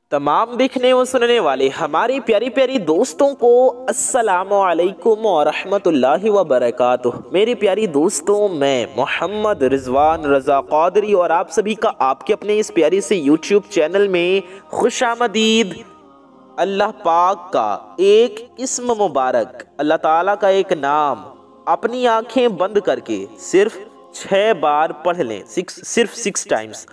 तमाम देखने व सुनने वाले हमारी प्यारी प्यारी दोस्तों को अस्सलामु अलैकुम व रहमतुल्लाहि व बरकातुहू। मेरी प्यारी दोस्तों, मैं मोहम्मद रिजवान रज़ा क़ादरी और आप सभी का आपके अपने इस प्यारी से यूट्यूब चैनल में खुशामदीद। अल्लाह पाक का एक इस्म मुबारक, अल्लाह ताला का एक नाम अपनी आंखें बंद करके सिर्फ 6 बार पढ़ लें, सिर्फ 6 टाइम्स।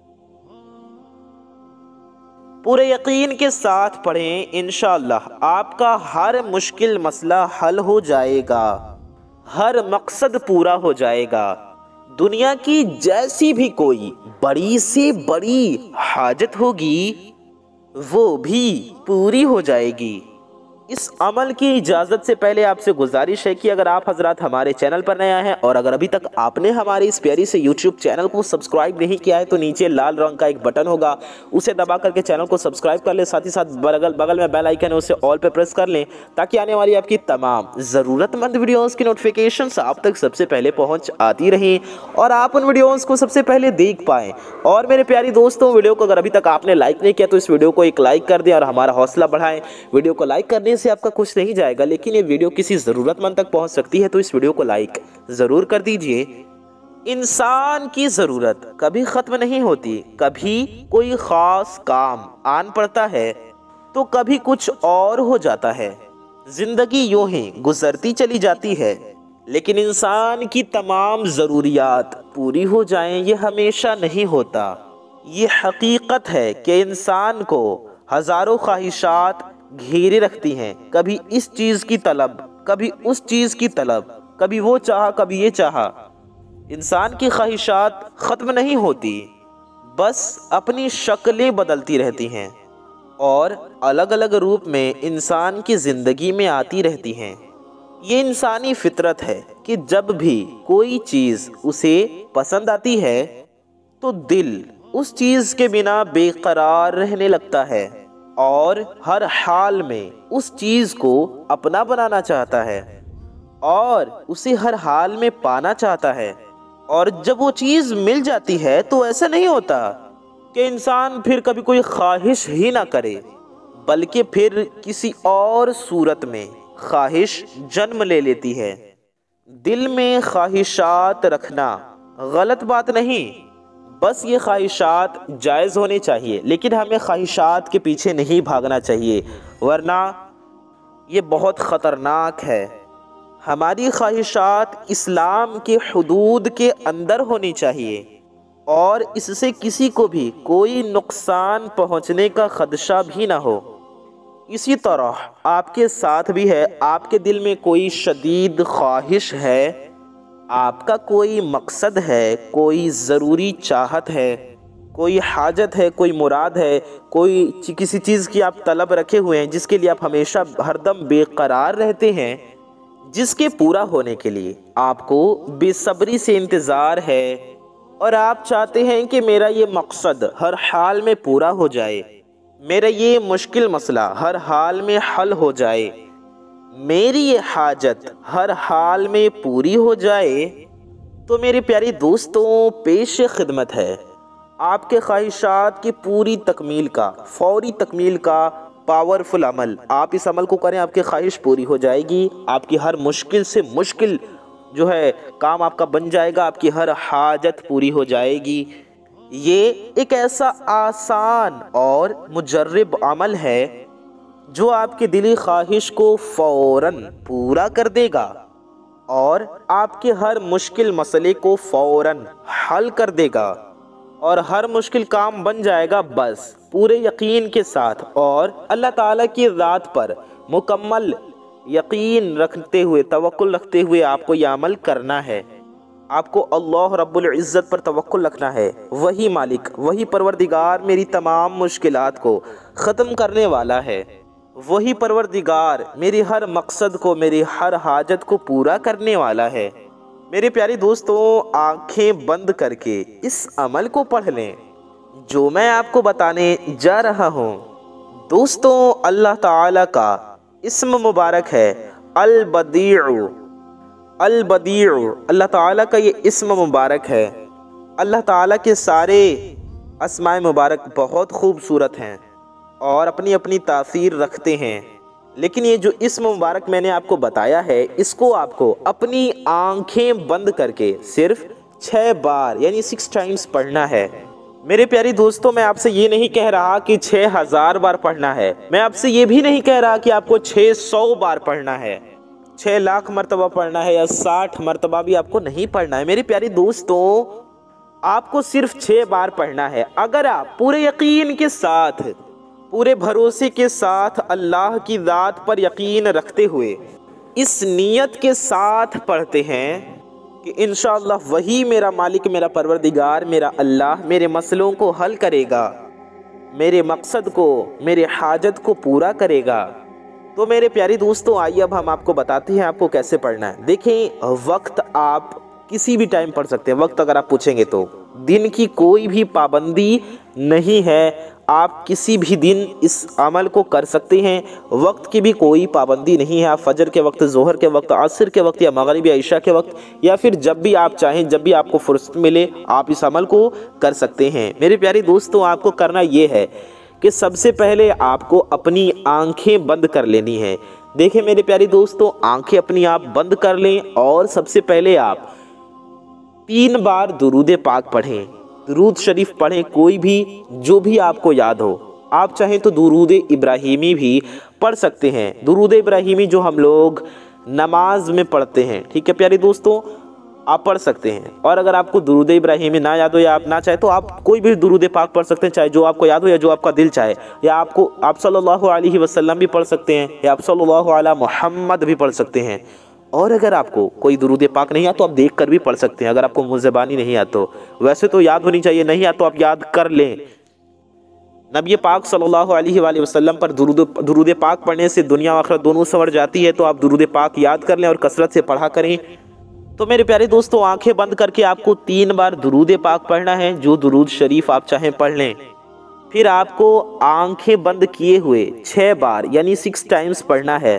पूरे यकीन के साथ पढ़ें, इंशाअल्लाह आपका हर मुश्किल मसला हल हो जाएगा, हर मकसद पूरा हो जाएगा। दुनिया की जैसी भी कोई बड़ी से बड़ी हाजत होगी वो भी पूरी हो जाएगी। इस अमल की इजाज़त से पहले आपसे गुजारिश है कि अगर आप हजरात हमारे चैनल पर नया हैं और अगर अभी तक आपने हमारे इस प्यारी से यूट्यूब चैनल को सब्सक्राइब नहीं किया है तो नीचे लाल रंग का एक बटन होगा, उसे दबा करके चैनल को सब्सक्राइब कर लें। साथ ही साथ बगल में बेल आइकन है, उसे ऑल पे प्रेस कर लें ताकि आने वाली आपकी तमाम ज़रूरतमंद वीडियोज़ की नोटिफिकेशन आप तक सबसे पहले पहुँच आती रहें और आप उन वीडियोज़ को सबसे पहले देख पाएँ। और मेरे प्यारी दोस्तों, वीडियो को अगर अभी तक आपने लाइक नहीं किया तो इस वीडियो को एक लाइक कर दें और हमारा हौसला बढ़ाएं। वीडियो को लाइक करने से आपका कुछ नहीं जाएगा, लेकिन ये वीडियो किसी ज़रूरतमंद तक पहुंच सकती है, तो इस वीडियो को लाइक ज़रूर कर दीजिए। इंसान की ज़रूरत कभी ख़त्म नहीं होती। कभी कोई ख़ास काम आन पड़ता है तो कभी कुछ और हो जाता है। ज़िंदगी यूं ही गुजरती चली जाती है, लेकिन इंसान की तमाम ज़रूरियात पूरी हो जाएं ये हमेशा नहीं होता। ये हकीकत है कि इंसान को हज़ारों ख्वाहिशात घेरे रखती हैं। कभी इस चीज़ की तलब, कभी उस चीज़ की तलब, कभी वो चाहा कभी ये चाहा। इंसान की ख्वाहिशात ख़त्म नहीं होती, बस अपनी शक्लें बदलती रहती हैं और अलग अलग रूप में इंसान की ज़िंदगी में आती रहती हैं। ये इंसानी फितरत है कि जब भी कोई चीज़ उसे पसंद आती है तो दिल उस चीज़ के बिना बेकरार रहने लगता है और हर हाल में उस चीज़ को अपना बनाना चाहता है और उसे हर हाल में पाना चाहता है। और जब वो चीज़ मिल जाती है तो ऐसा नहीं होता कि इंसान फिर कभी कोई ख्वाहिश ही ना करे, बल्कि फिर किसी और सूरत में ख्वाहिश जन्म ले लेती है। दिल में ख्वाहिशात रखना गलत बात नहीं, बस ये ख्वाहिशात जायज़ होने चाहिए, लेकिन हमें ख्वाहिशात के पीछे नहीं भागना चाहिए, वरना ये बहुत ख़तरनाक है। हमारी ख्वाहिशात इस्लाम के हुदूद के अंदर होनी चाहिए और इससे किसी को भी कोई नुकसान पहुंचने का ख़दशा भी ना हो। इसी तरह आपके साथ भी है, आपके दिल में कोई शदीद ख्वाहिश है, आपका कोई मकसद है, कोई ज़रूरी चाहत है, कोई हाजत है, कोई मुराद है, कोई किसी चीज़ की आप तलब रखे हुए हैं जिसके लिए आप हमेशा हरदम बेकरार रहते हैं, जिसके पूरा होने के लिए आपको बेसब्री से इंतज़ार है और आप चाहते हैं कि मेरा ये मकसद हर हाल में पूरा हो जाए, मेरा ये मुश्किल मसला हर हाल में हल हो जाए, मेरी ये हाजत हर हाल में पूरी हो जाए, तो मेरे प्यारे दोस्तों, पेश खिदमत है आपके ख्वाहिशात की पूरी तकमील का, फौरी तकमील का पावरफुल अमल। आप इस अमल को करें, आपकी ख्वाहिश पूरी हो जाएगी, आपकी हर मुश्किल से मुश्किल जो है काम आपका बन जाएगा, आपकी हर हाजत पूरी हो जाएगी। ये एक ऐसा आसान और मुजर्रब अमल है जो आपकी दिली ख्वाहिश को फ़ौरन पूरा कर देगा और आपके हर मुश्किल मसले को फ़ौरन हल कर देगा और हर मुश्किल काम बन जाएगा, बस पूरे यकीन के साथ और अल्लाह ताला की ज़ात पर मुकम्मल यकीन रखते हुए, तवक्कुल रखते हुए आपको यह अमल करना है। आपको अल्लाह रब्बुल इज़्ज़त पर तवक्कुल रखना है। वही मालिक, वही परवरदिगार मेरी तमाम मुश्किलात को ख़त्म करने वाला है। वही परवरदिगार मेरी हर मकसद को, मेरी हर हाजत को पूरा करने वाला है। मेरे प्यारे दोस्तों, आंखें बंद करके इस अमल को पढ़ लें जो मैं आपको बताने जा रहा हूँ। दोस्तों, अल्लाह ताला का इस्म मुबारक है अल बदीउ। अल बदीउ अल्लाह ताला का ये इस्म मुबारक है। अल्लाह ताला के सारे अस्माए मुबारक बहुत खूबसूरत हैं और अपनी अपनी तासीर रखते हैं। लेकिन ये जो इस्म मुबारक मैंने आपको बताया है, इसको आपको अपनी आंखें बंद करके सिर्फ 6 बार यानी 6 टाइम्स पढ़ना है। मेरे प्यारे दोस्तों, मैं आपसे ये नहीं कह रहा कि 6000 बार पढ़ना है। मैं आपसे ये भी नहीं कह रहा कि आपको 600 बार पढ़ना है, 6 लाख मरतबा पढ़ना है या 60 मरतबा भी आपको नहीं पढ़ना है। मेरे प्यारे दोस्तों, आपको सिर्फ 6 बार पढ़ना है। अगर आप पूरे यकीन के साथ, पूरे भरोसे के साथ, अल्लाह की ज़ात पर यकीन रखते हुए इस नीयत के साथ पढ़ते हैं कि इंशाअल्लाह वही मेरा मालिक, मेरा परवरदिगार, मेरा अल्लाह मेरे मसलों को हल करेगा, मेरे मकसद को, मेरे हाजत को पूरा करेगा। तो मेरे प्यारे दोस्तों, आइए अब हम आपको बताते हैं आपको कैसे पढ़ना है। देखें, वक्त आप किसी भी टाइम पढ़ सकते हैं। वक्त अगर आप पूछेंगे तो दिन की कोई भी पाबंदी नहीं है, आप किसी भी दिन इस अमल को कर सकते हैं। वक्त की भी कोई पाबंदी नहीं है। आप फजर के वक्त, जोहर के वक्त, असर के वक्त या मगरिब या इशा के वक्त या फिर जब भी आप चाहें, जब भी आपको फुर्सत मिले, आप इस अमल को कर सकते हैं। मेरे प्यारे दोस्तों, आपको करना ये है कि सबसे पहले आपको अपनी आंखें बंद कर लेनी है। देखिए मेरे प्यारे दोस्तों, आंखें अपनी आप बंद कर लें और सबसे पहले आप 3 बार दुरूद पाक पढ़ें, दुरूद शरीफ पढ़ें, कोई भी जो भी आपको याद हो। आप चाहें तो दुरूद इब्राहिमी भी पढ़ सकते हैं। दुरूद इब्राहिमी जो हम लोग नमाज में पढ़ते हैं, ठीक है प्यारे दोस्तों, आप पढ़ सकते हैं। और अगर आपको दुरूद इब्राहिमी ना याद हो या आप ना चाहे तो आप कोई भी दुरूद पाक पढ़ सकते हैं, चाहे जो आपको याद हो या जो आपका दिल चाहे। या आप सल्लल्लाहु अलैहि वसल्लम भी पढ़ सकते हैं या आप सल्लल्लाहु अला मुहम्मद भी पढ़ सकते हैं। और अगर आपको कोई दुरूद पाक नहीं आता तो आप देख कर भी पढ़ सकते हैं। अगर आपको मुँह ज़बानी नहीं आता तो, वैसे तो याद होनी चाहिए, नहीं आता तो आप याद कर लें। नबी पाक सल्लल्लाहु अलैहि वसल्लम पर दुरूद पाक पढ़ने से दुनिया आखिरत दोनों संवर जाती है। तो आप दुरूद पाक याद कर लें और कसरत से पढ़ा करें। तो मेरे प्यारे दोस्तों, आंखें बंद करके आपको 3 बार दुरूद पाक पढ़ना है। जो दुरूद शरीफ आप चाहें पढ़ लें। फिर आपको आंखें बंद किए हुए 6 बार यानी 6 टाइम्स पढ़ना है।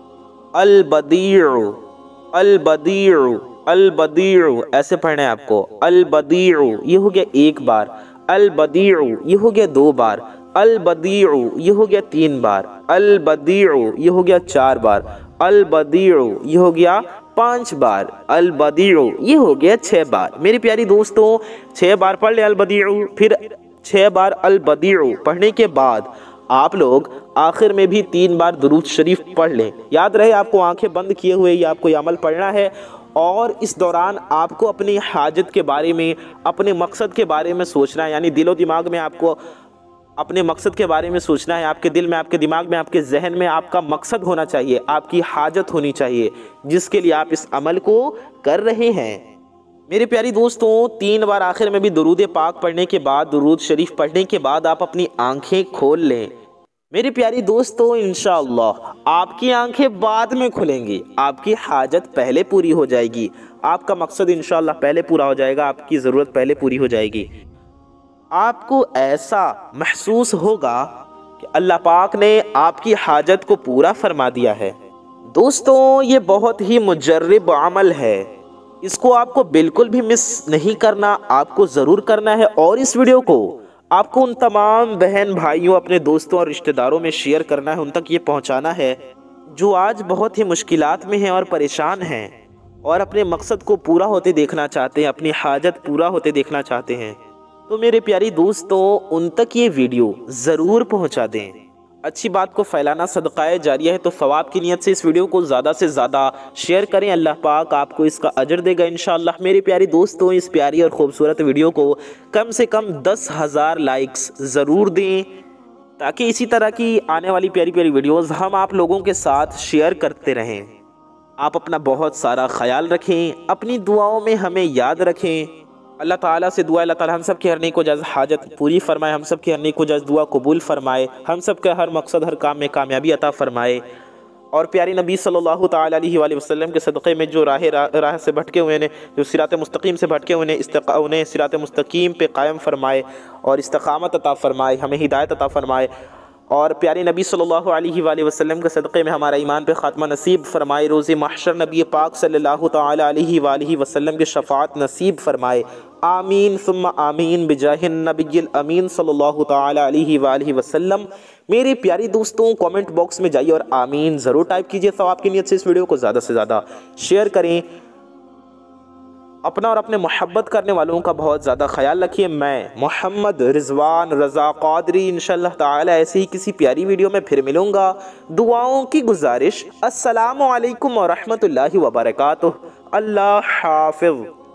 अल बदीउ, अल बदीउ, अल बदीउ, ऐसे पढ़ना है आपको। अल बदीउ ये हो गया 1 बार, अल बदीउ ये हो गया 2 बार, अल बदीउ ये हो गया 3 बार, अल बदीउ ये हो गया 4 बार, अल बदीउ ये हो गया 5 बार, अल बदीउ ये हो गया 6 बार। मेरी प्यारी दोस्तों, 6 बार पढ़ ले अल बदीउ, फिर 6 बार अल बदीउ पढ़ने के बाद आप लोग आखिर में भी 3 बार दुरूद शरीफ पढ़ लें। याद रहे, आपको आंखें बंद किए हुए ये आपको ये अमल पढ़ना है। और इस दौरान आपको अपनी हाजत के बारे में, अपने मकसद के बारे में सोचना है। यानी दिलो दिमाग में आपको अपने मकसद के बारे में सोचना है। आपके दिल में, आपके दिमाग में, आपके जहन में आपका मकसद होना चाहिए, आपकी हाजत होनी चाहिए जिसके लिए आप इस अमल को कर रहे हैं। मेरे प्यारी दोस्तों, 3 बार आखिर में भी दुरूद पाक पढ़ने के बाद, दुरूद शरीफ पढ़ने के बाद आप अपनी आंखें खोल लें। मेरी प्यारी दोस्तों, इंशाअल्लाह आपकी आंखें बाद में खुलेंगी, आपकी हाजत पहले पूरी हो जाएगी, आपका मकसद इंशाअल्लाह पहले पूरा हो जाएगा, आपकी ज़रूरत पहले पूरी हो जाएगी। आपको ऐसा महसूस होगा कि अल्लाह पाक ने आपकी हाजत को पूरा फरमा दिया है। दोस्तों, ये बहुत ही मुजर्रिब अमल है, इसको आपको बिल्कुल भी मिस नहीं करना, आपको ज़रूर करना है। और इस वीडियो को आपको उन तमाम बहन भाइयों, अपने दोस्तों और रिश्तेदारों में शेयर करना है, उन तक ये पहुंचाना है जो आज बहुत ही मुश्किलात में हैं और परेशान हैं और अपने मकसद को पूरा होते देखना चाहते हैं, अपनी हाजत पूरा होते देखना चाहते हैं। तो मेरे प्यारी दोस्तों, उन तक ये वीडियो ज़रूर पहुंचा दें। अच्छी बात को फैलाना सदक़ाए जारिया है, तो सवाब की नीयत से इस वीडियो को ज़्यादा से ज़्यादा शेयर करें। अल्लाह पाक आपको इसका अजर देगा इंशाअल्लाह। मेरे प्यारे दोस्तों, इस प्यारी और ख़ूबसूरत वीडियो को कम से कम 10,000 लाइक्स ज़रूर दें ताकि इसी तरह की आने वाली प्यारी प्यारी वीडियोज़ हम आप लोगों के साथ शेयर करते रहें। आप अपना बहुत सारा ख्याल रखें, अपनी दुआओं में हमें याद रखें। अल्लाह ताला से दुआ, अल्लाह ताला हम सब की हर नेक जायज़ हाजत पूरी फरमाए, हम सब की हर नेक जायज़ दुआ कबूल फरमाए, हम सब के हर मकसद, हर काम में कामयाबी अता फरमाए। और प्यारे नबी सल्लल्लाहु ताला अलैहि वसल्लम के सदक़े में जो राह से भटके हुए ने, जो सिरात मुस्तकीम से भटके हुए ने, उन्हें सिरात मुस्तकीम पे कायम फरमाए और इस्तकामत अता फरमाए, हमें हिदायत अता फरमाए। और प्यारे नबी सल्लल्लाहु अलैहि वसल्लम के सदक़े में हमारा ईमान पे ख़ात्मा नसीब फरमाए। रोज़े महशर नबी पाक सल्लल्लाहु तआला अलैहि वसल्लम की शफ़ाअत नसीब फरमाए। आमीन सुम्मा आमीन बिजाहिन नबिय्यिल अमीन सल्लल्लाहु तआला अलैहि वसल्लम। मेरे प्यारे दोस्तों, कमेंट बॉक्स में जाइए और आमीन ज़रूर टाइप कीजिए। सवाब की नीयत से इस वीडियो को ज़्यादा से ज़्यादा शेयर करें। अपना और अपने मोहब्बत करने वालों का बहुत ज़्यादा ख्याल रखिए। मैं मोहम्मद रिजवान रज़ा क़ादरी इंशाअल्लाह ताला ऐसे ही किसी प्यारी वीडियो में फिर मिलूँगा। दुआओं की गुजारिश। अस्सलामु अलैकुम व रहमतुल्लाहि व बरकातुहू। अल्लाह हाफ़िज़।